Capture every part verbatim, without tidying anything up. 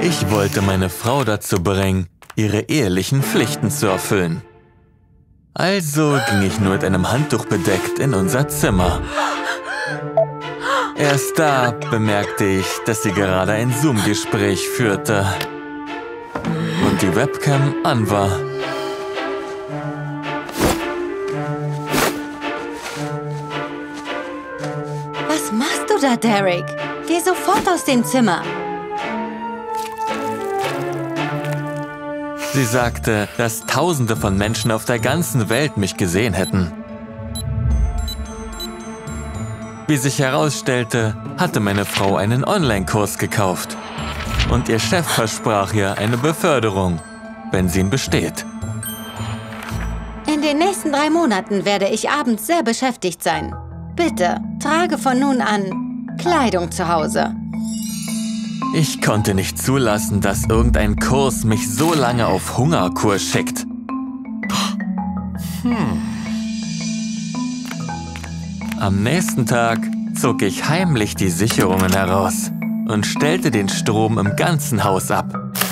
Ich wollte meine Frau dazu bringen, ihre ehelichen Pflichten zu erfüllen. Also ging ich nur mit einem Handtuch bedeckt in unser Zimmer. Erst da bemerkte ich, dass sie gerade ein Zoom-Gespräch führte und die Webcam an war. Was machst du da, Derek? Geh sofort aus dem Zimmer. Sie sagte, dass Tausende von Menschen auf der ganzen Welt mich gesehen hätten. Wie sich herausstellte, hatte meine Frau einen Online-Kurs gekauft. Und ihr Chef versprach ihr eine Beförderung, wenn sie ihn besteht. In den nächsten drei Monaten werde ich abends sehr beschäftigt sein. Bitte, trage von nun an Kleidung zu Hause. Ich konnte nicht zulassen, dass irgendein Kurs mich so lange auf Hungerkur schickt. Hm. Am nächsten Tag zog ich heimlich die Sicherungen heraus und stellte den Strom im ganzen Haus ab.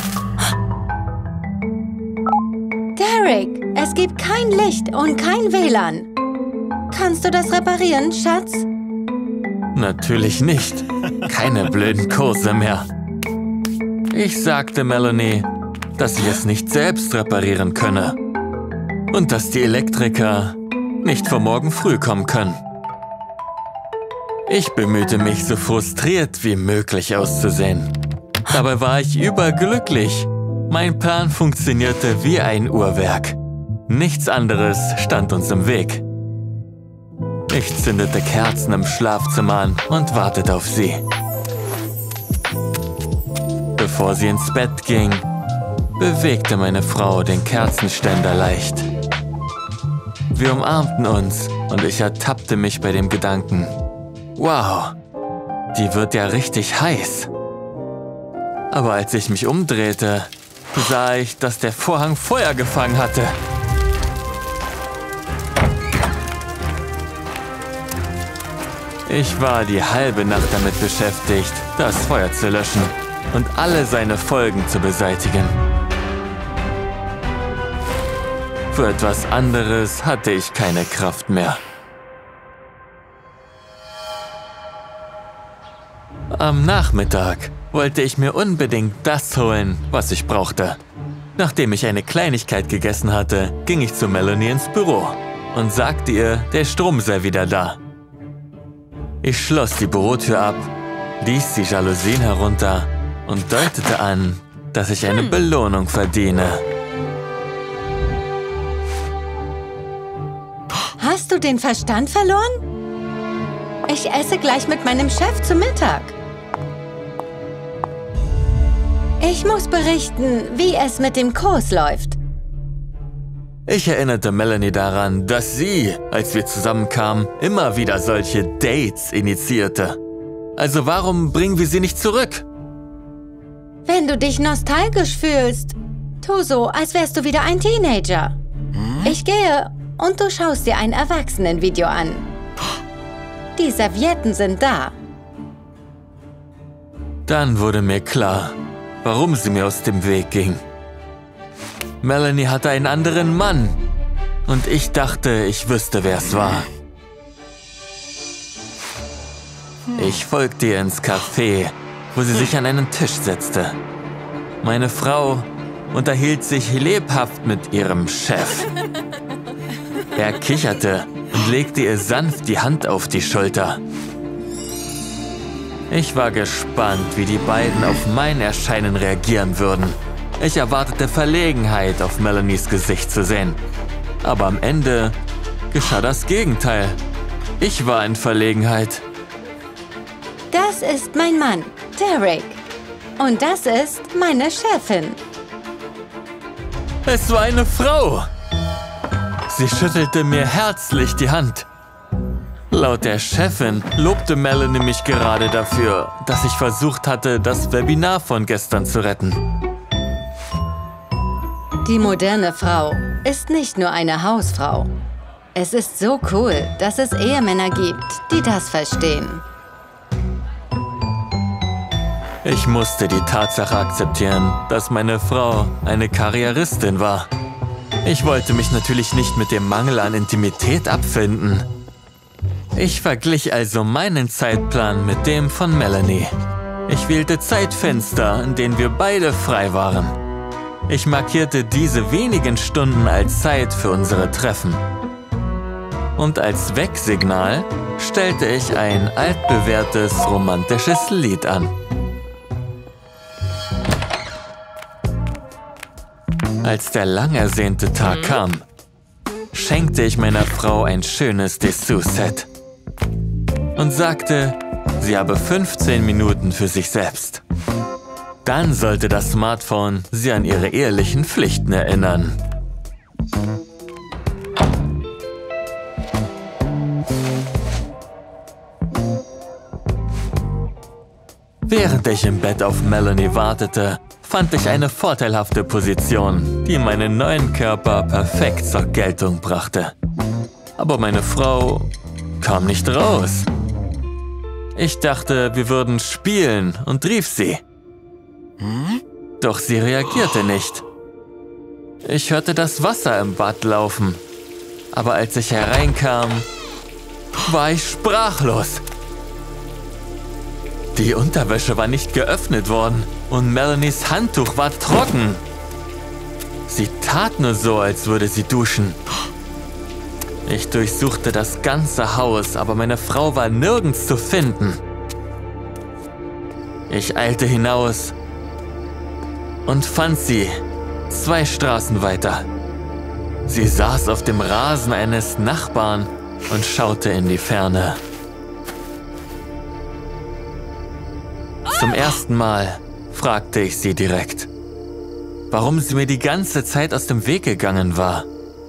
Derek, es gibt kein Licht und kein W L A N. Kannst du das reparieren, Schatz? Natürlich nicht. Keine blöden Kurse mehr. Ich sagte Melanie, dass ich es nicht selbst reparieren könne und dass die Elektriker nicht vor morgen früh kommen können. Ich bemühte mich, so frustriert wie möglich auszusehen. Dabei war ich überglücklich. Mein Plan funktionierte wie ein Uhrwerk. Nichts anderes stand uns im Weg. Ich zündete Kerzen im Schlafzimmer an und wartete auf sie. Bevor sie ins Bett ging, bewegte meine Frau den Kerzenständer leicht. Wir umarmten uns und ich ertappte mich bei dem Gedanken: Wow, die wird ja richtig heiß. Aber als ich mich umdrehte, sah ich, dass der Vorhang Feuer gefangen hatte. Ich war die halbe Nacht damit beschäftigt, das Feuer zu löschen und alle seine Folgen zu beseitigen. Für etwas anderes hatte ich keine Kraft mehr. Am Nachmittag wollte ich mir unbedingt das holen, was ich brauchte. Nachdem ich eine Kleinigkeit gegessen hatte, ging ich zu Melanie ins Büro und sagte ihr, der Strom sei wieder da. Ich schloss die Bürotür ab, ließ die Jalousien herunter und deutete an, dass ich eine Belohnung verdiene. Hast du den Verstand verloren? Ich esse gleich mit meinem Chef zu Mittag. Ich muss berichten, wie es mit dem Kurs läuft. Ich erinnerte Melanie daran, dass sie, als wir zusammenkamen, immer wieder solche Dates initiierte. Also warum bringen wir sie nicht zurück? Wenn du dich nostalgisch fühlst, tu so, als wärst du wieder ein Teenager. Ich gehe und du schaust dir ein Erwachsenenvideo an. Die Servietten sind da. Dann wurde mir klar, warum sie mir aus dem Weg ging. Melanie hatte einen anderen Mann und ich dachte, ich wüsste, wer es war. Ich folgte ihr ins Café, wo sie sich an einen Tisch setzte. Meine Frau unterhielt sich lebhaft mit ihrem Chef. Er kicherte und legte ihr sanft die Hand auf die Schulter. Ich war gespannt, wie die beiden auf mein Erscheinen reagieren würden. Ich erwartete Verlegenheit auf Melanies Gesicht zu sehen. Aber am Ende geschah das Gegenteil. Ich war in Verlegenheit. Das ist mein Mann, Derek. Und das ist meine Chefin. Es war eine Frau. Sie schüttelte mir herzlich die Hand. Laut der Chefin lobte Melanie mich gerade dafür, dass ich versucht hatte, das Webinar von gestern zu retten. Die moderne Frau ist nicht nur eine Hausfrau. Es ist so cool, dass es Ehemänner gibt, die das verstehen. Ich musste die Tatsache akzeptieren, dass meine Frau eine Karrieristin war. Ich wollte mich natürlich nicht mit dem Mangel an Intimität abfinden. Ich verglich also meinen Zeitplan mit dem von Melanie. Ich wählte Zeitfenster, in denen wir beide frei waren. Ich markierte diese wenigen Stunden als Zeit für unsere Treffen. Und als Wegsignal stellte ich ein altbewährtes romantisches Lied an. Als der lang ersehnte Tag kam, schenkte ich meiner Frau ein schönes Dessous-Set und sagte, sie habe fünfzehn Minuten für sich selbst. Dann sollte das Smartphone sie an ihre ehelichen Pflichten erinnern. Während ich im Bett auf Melanie wartete, fand ich eine vorteilhafte Position, die meinen neuen Körper perfekt zur Geltung brachte. Aber meine Frau kam nicht raus. Ich dachte, wir würden spielen und rief sie. Doch sie reagierte nicht. Ich hörte das Wasser im Bad laufen, aber als ich hereinkam, war ich sprachlos. Die Unterwäsche war nicht geöffnet worden und Melanies Handtuch war trocken. Sie tat nur so, als würde sie duschen. Ich durchsuchte das ganze Haus, aber meine Frau war nirgends zu finden. Ich eilte hinaus und fand sie zwei Straßen weiter. Sie saß auf dem Rasen eines Nachbarn und schaute in die Ferne. Zum ersten Mal fragte ich sie direkt, warum sie mir die ganze Zeit aus dem Weg gegangen war.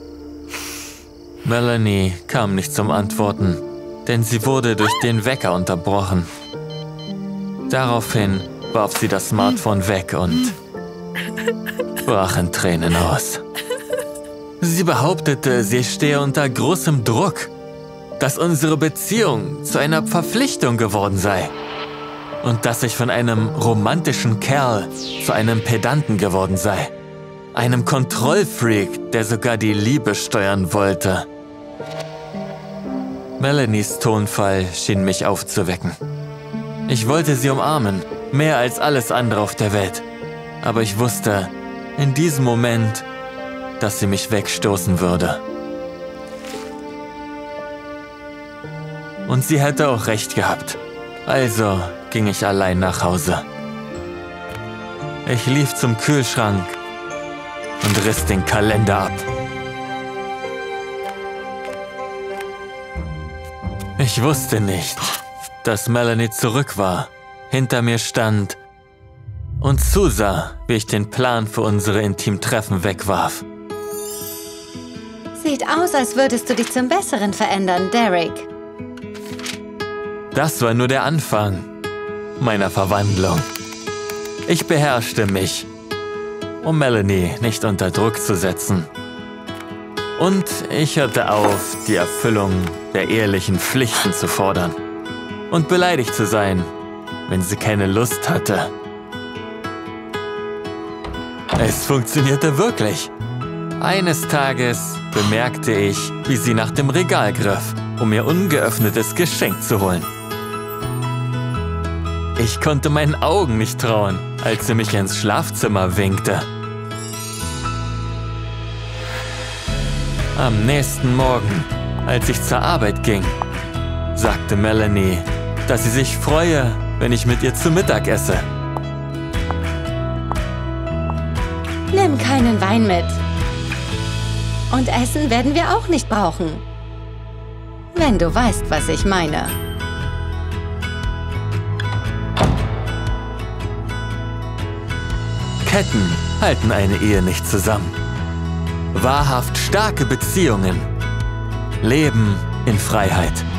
Melanie kam nicht zum Antworten, denn sie wurde durch den Wecker unterbrochen. Daraufhin warf sie das Smartphone weg und brach in Tränen aus. Sie behauptete, sie stehe unter großem Druck, dass unsere Beziehung zu einer Verpflichtung geworden sei. Und dass ich von einem romantischen Kerl zu einem Pedanten geworden sei. Einem Kontrollfreak, der sogar die Liebe steuern wollte. Melanies Tonfall schien mich aufzuwecken. Ich wollte sie umarmen, mehr als alles andere auf der Welt. Aber ich wusste, in diesem Moment, dass sie mich wegstoßen würde. Und sie hätte auch recht gehabt. Also ging ich allein nach Hause. Ich lief zum Kühlschrank und riss den Kalender ab. Ich wusste nicht, dass Melanie zurück war, hinter mir stand und zusah, wie ich den Plan für unsere Intimtreffen wegwarf. Sieht aus, als würdest du dich zum Besseren verändern, Derek. Das war nur der Anfang meiner Verwandlung. Ich beherrschte mich, um Melanie nicht unter Druck zu setzen. Und ich hörte auf, die Erfüllung der ehelichen Pflichten zu fordern und beleidigt zu sein, wenn sie keine Lust hatte. Es funktionierte wirklich. Eines Tages bemerkte ich, wie sie nach dem Regal griff, um ihr ungeöffnetes Geschenk zu holen. Ich konnte meinen Augen nicht trauen, als sie mich ins Schlafzimmer winkte. Am nächsten Morgen, als ich zur Arbeit ging, sagte Melanie, dass sie sich freue, wenn ich mit ihr zu Mittag esse. Nimm keinen Wein mit. Und Essen werden wir auch nicht brauchen. Wenn du weißt, was ich meine. Ketten halten eine Ehe nicht zusammen. Wahrhaft starke Beziehungen leben in Freiheit.